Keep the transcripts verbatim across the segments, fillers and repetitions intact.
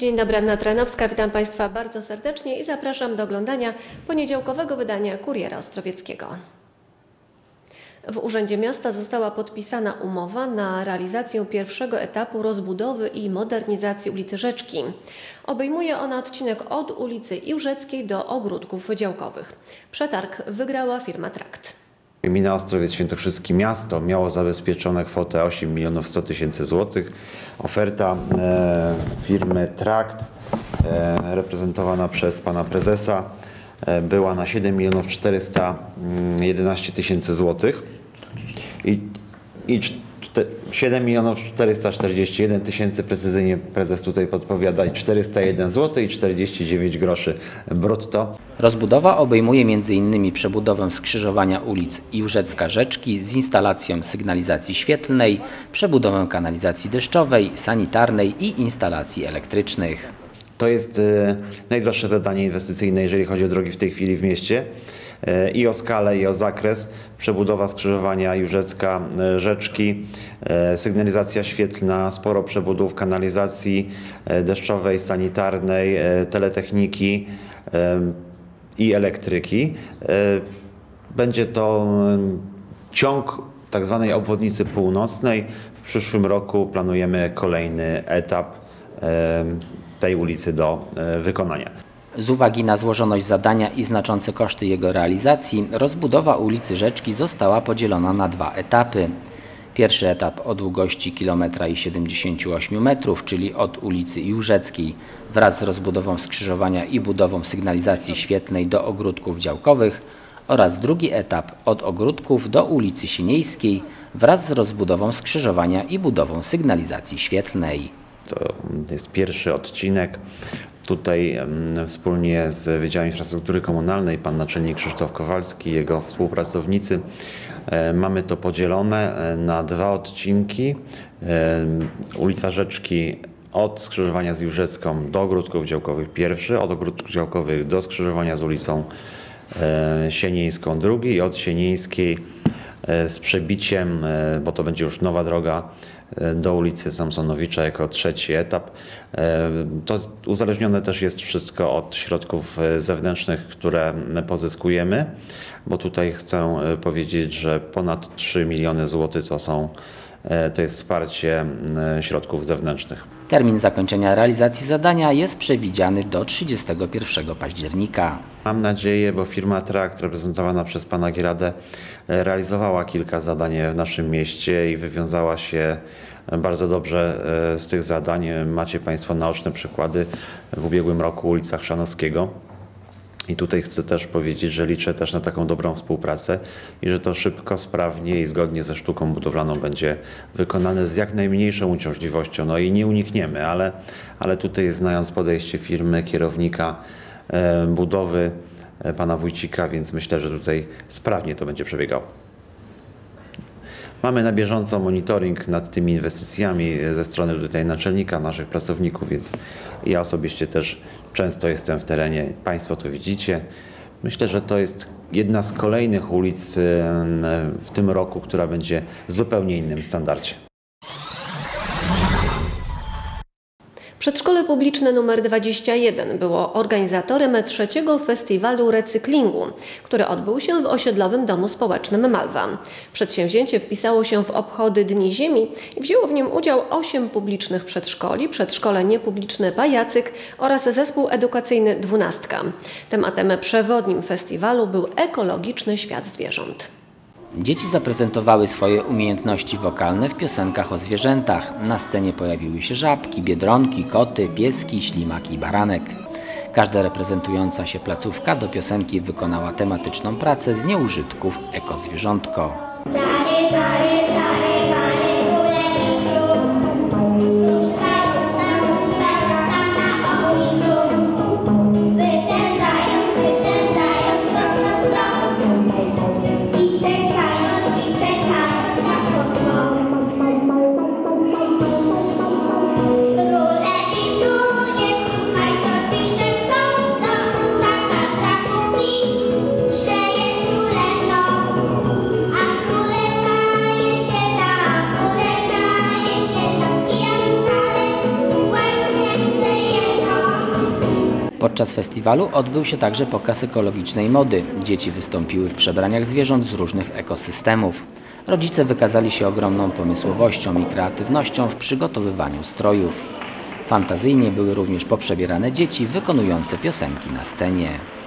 Dzień dobry, Anna Tranowska, witam Państwa bardzo serdecznie i zapraszam do oglądania poniedziałkowego wydania Kuriera Ostrowieckiego. W Urzędzie Miasta została podpisana umowa na realizację pierwszego etapu rozbudowy i modernizacji ulicy Rzeczki. Obejmuje ona odcinek od ulicy Iłżeckiej do ogródków działkowych. Przetarg wygrała firma Trakt. Gmina Ostrowiec Świętokrzyskie Miasto miało zabezpieczone kwotę osiem milionów sto tysięcy złotych. Oferta e, firmy Trakt, e, reprezentowana przez pana prezesa, e, była na siedem milionów czterysta jedenaście tysięcy złotych i, i siedem milionów czterysta czterdzieści jeden tysięcy, precyzyjnie prezes tutaj podpowiada, czterysta jeden złotych i czterdzieści dziewięć groszy brutto. Rozbudowa obejmuje między innymi przebudowę skrzyżowania ulic Iłżecka Rzeczki z instalacją sygnalizacji świetlnej, przebudowę kanalizacji deszczowej, sanitarnej i instalacji elektrycznych. To jest e, najdroższe zadanie inwestycyjne, jeżeli chodzi o drogi w tej chwili w mieście. E, I o skalę, i o zakres. Przebudowa skrzyżowania Iłżecka e, Rzeczki, e, sygnalizacja świetlna, sporo przebudów kanalizacji e, deszczowej, sanitarnej, e, teletechniki e, i elektryki. E, będzie to e, ciąg tak zwanej obwodnicy północnej. W przyszłym roku planujemy kolejny etap e, tej ulicy do wykonania. Z uwagi na złożoność zadania i znaczące koszty jego realizacji, rozbudowa ulicy Rzeczki została podzielona na dwa etapy. Pierwszy etap o długości kilometra i siedemdziesięciu ośmiu metrów, czyli od ulicy Iłżeckiej wraz z rozbudową skrzyżowania i budową sygnalizacji świetlnej do ogródków działkowych, oraz drugi etap od ogródków do ulicy Siniejskiej wraz z rozbudową skrzyżowania i budową sygnalizacji świetlnej. To jest pierwszy odcinek. Tutaj um, wspólnie z Wydziałem Infrastruktury Komunalnej pan naczelnik Krzysztof Kowalski i jego współpracownicy e, mamy to podzielone e, na dwa odcinki. E, ulica Rzeczki od skrzyżowania z Iłżecką do ogródków działkowych pierwszy, od ogródków działkowych do skrzyżowania z ulicą e, Sieniejską drugi i od Siniejskiej e, z przebiciem, e, bo to będzie już nowa droga, do ulicy Samsonowicza jako trzeci etap. To uzależnione też jest wszystko od środków zewnętrznych, które pozyskujemy, bo tutaj chcę powiedzieć, że ponad trzy miliony złotych to są, to jest wsparcie środków zewnętrznych. Termin zakończenia realizacji zadania jest przewidziany do trzydziestego pierwszego października. Mam nadzieję, bo firma Trakt reprezentowana przez pana Gieradę realizowała kilka zadań w naszym mieście i wywiązała się bardzo dobrze z tych zadań. Macie Państwo naoczne przykłady w ubiegłym roku ulica Chrzanowskiego. I tutaj chcę też powiedzieć, że liczę też na taką dobrą współpracę i że to szybko, sprawnie i zgodnie ze sztuką budowlaną będzie wykonane z jak najmniejszą uciążliwością. No i nie unikniemy, ale, ale tutaj znając podejście firmy, kierownika e, budowy, e, pana Wójcika, więc myślę, że tutaj sprawnie to będzie przebiegało. Mamy na bieżąco monitoring nad tymi inwestycjami ze strony tutaj naczelnika, naszych pracowników, więc ja osobiście też często jestem w terenie. Państwo to widzicie. Myślę, że to jest jedna z kolejnych ulic w tym roku, która będzie w zupełnie innym standardzie. Przedszkole publiczne numer dwadzieścia jeden było organizatorem trzeciego festiwalu recyklingu, który odbył się w osiedlowym domu społecznym Malwa. Przedsięwzięcie wpisało się w obchody Dni Ziemi i wzięło w nim udział osiem publicznych przedszkoli, przedszkole niepubliczne Pajacyk oraz zespół edukacyjny Dwunastka. Tematem przewodnim festiwalu był ekologiczny świat zwierząt. Dzieci zaprezentowały swoje umiejętności wokalne w piosenkach o zwierzętach. Na scenie pojawiły się żabki, biedronki, koty, pieski, ślimaki i baranek. Każda reprezentująca się placówka do piosenki wykonała tematyczną pracę z nieużytków Eko-zwierzątko. Że jest królewną, a królewna jest Podczas festiwalu odbył się także pokaz ekologicznej mody. Dzieci wystąpiły w przebraniach zwierząt z różnych ekosystemów. Rodzice wykazali się ogromną pomysłowością i kreatywnością w przygotowywaniu strojów. Fantazyjnie były również poprzebierane dzieci wykonujące piosenki na scenie.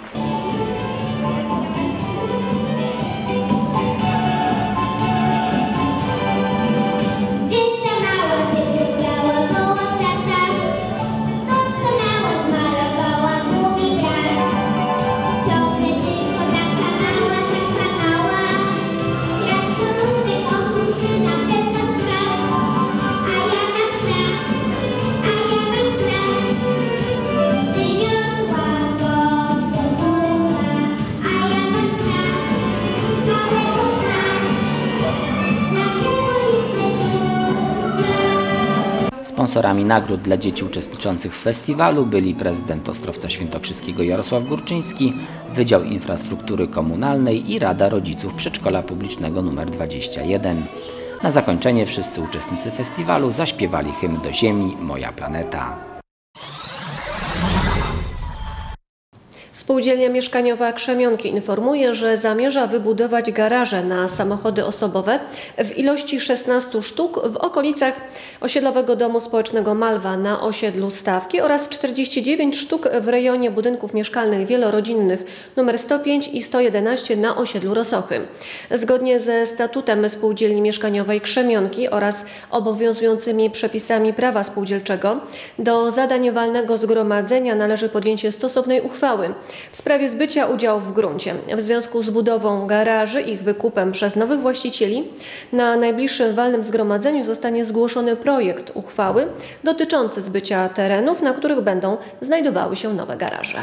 Sponsorami nagród dla dzieci uczestniczących w festiwalu byli prezydent Ostrowca Świętokrzyskiego Jarosław Górczyński, Wydział Infrastruktury Komunalnej i Rada Rodziców Przedszkola Publicznego nr dwadzieścia jeden. Na zakończenie wszyscy uczestnicy festiwalu zaśpiewali hymn do Ziemi Moja planeta. Spółdzielnia Mieszkaniowa Krzemionki informuje, że zamierza wybudować garaże na samochody osobowe w ilości szesnastu sztuk w okolicach osiedlowego domu społecznego Malwa na osiedlu Stawki oraz czterdzieści dziewięć sztuk w rejonie budynków mieszkalnych wielorodzinnych nr sto pięć i sto jedenaście na osiedlu Rosochy. Zgodnie ze statutem Spółdzielni Mieszkaniowej Krzemionki oraz obowiązującymi przepisami prawa spółdzielczego do zadań walnego zgromadzenia należy podjęcie stosownej uchwały w sprawie zbycia udziałów w gruncie. W związku z budową garaży i ich wykupem przez nowych właścicieli na najbliższym walnym zgromadzeniu zostanie zgłoszony projekt uchwały dotyczący zbycia terenów, na których będą znajdowały się nowe garaże.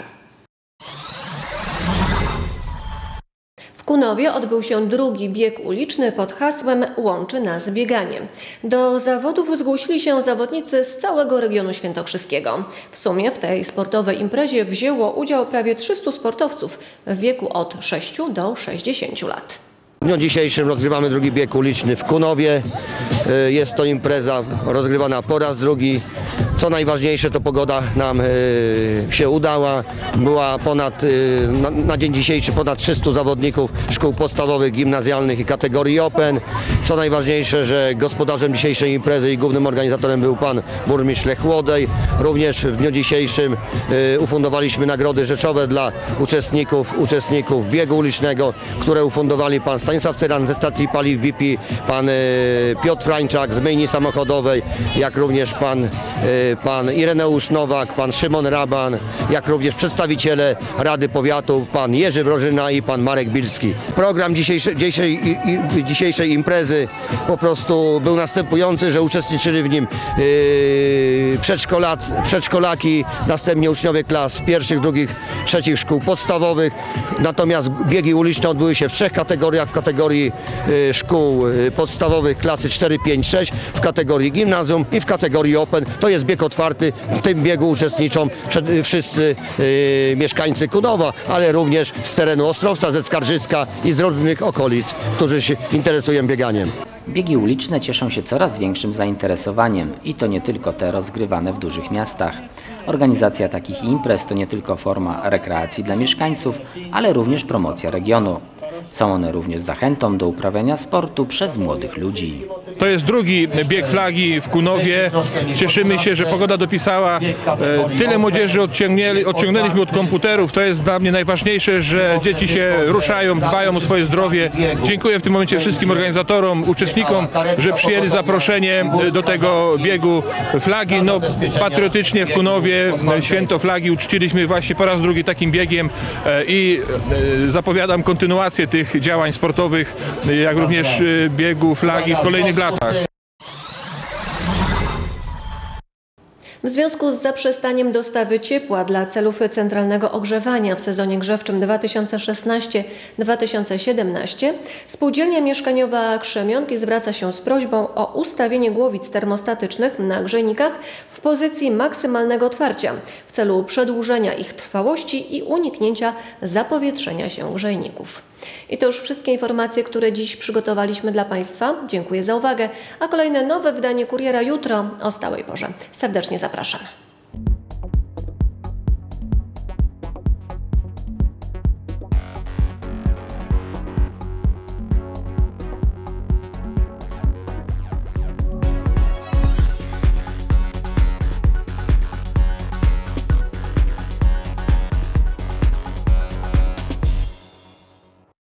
W Kunowie odbył się drugi bieg uliczny pod hasłem Łączy nas bieganie. Do zawodów zgłosili się zawodnicy z całego regionu świętokrzyskiego. W sumie w tej sportowej imprezie wzięło udział prawie trzystu sportowców w wieku od sześciu do sześćdziesięciu lat. W dniu dzisiejszym rozgrywamy drugi bieg uliczny w Kunowie. Jest to impreza rozgrywana po raz drugi. Co najważniejsze, to pogoda nam się udała. Była ponad, na, na dzień dzisiejszy ponad trzystu zawodników szkół podstawowych, gimnazjalnych i kategorii Open. Co najważniejsze, że gospodarzem dzisiejszej imprezy i głównym organizatorem był pan burmistrz Lech Łodej. Również w dniu dzisiejszym ufundowaliśmy nagrody rzeczowe dla uczestników, uczestników biegu ulicznego, które ufundowali pan Stanisław Cyran ze stacji paliw B P, pan Piotr Frańczak z myjni samochodowej, jak również pan pan Ireneusz Nowak, pan Szymon Raban, jak również przedstawiciele Rady Powiatu, pan Jerzy Brożyna i pan Marek Bilski. Program dzisiejszej, dzisiejszej, dzisiejszej imprezy po prostu był następujący, że uczestniczyli w nim yy, przedszkolacy, przedszkolaki, następnie uczniowie klas pierwszych, drugich, trzecich szkół podstawowych. Natomiast biegi uliczne odbyły się w trzech kategoriach, w kategorii yy, szkół podstawowych klasy cztery, pięć, sześć, w kategorii gimnazjum i w kategorii Open. To jest bieg otwarty. W tym biegu uczestniczą wszyscy yy, mieszkańcy Kunowa, ale również z terenu Ostrowca, ze Skarżyska i z różnych okolic, którzy się interesują bieganiem. Biegi uliczne cieszą się coraz większym zainteresowaniem i to nie tylko te rozgrywane w dużych miastach. Organizacja takich imprez to nie tylko forma rekreacji dla mieszkańców, ale również promocja regionu. Są one również zachętą do uprawiania sportu przez młodych ludzi. To jest drugi bieg flagi w Kunowie. Cieszymy się, że pogoda dopisała. Tyle młodzieży odciągnęli, odciągnęliśmy od komputerów. To jest dla mnie najważniejsze, że dzieci się ruszają, dbają o swoje zdrowie. Dziękuję w tym momencie wszystkim organizatorom, uczestnikom, że przyjęli zaproszenie do tego biegu flagi. No, patriotycznie w Kunowie święto flagi uczciliśmy właśnie po raz drugi takim biegiem i zapowiadam kontynuację tych działań sportowych, jak również biegu flagi w kolejnych latach. W związku z zaprzestaniem dostawy ciepła dla celów centralnego ogrzewania w sezonie grzewczym dwa tysiące szesnasty dwa tysiące siedemnasty Spółdzielnia Mieszkaniowa Krzemionki zwraca się z prośbą o ustawienie głowic termostatycznych na grzejnikach w pozycji maksymalnego otwarcia w celu przedłużenia ich trwałości i uniknięcia zapowietrzenia się grzejników. I to już wszystkie informacje, które dziś przygotowaliśmy dla Państwa. Dziękuję za uwagę, a kolejne nowe wydanie Kuriera jutro o stałej porze. Serdecznie zapraszam.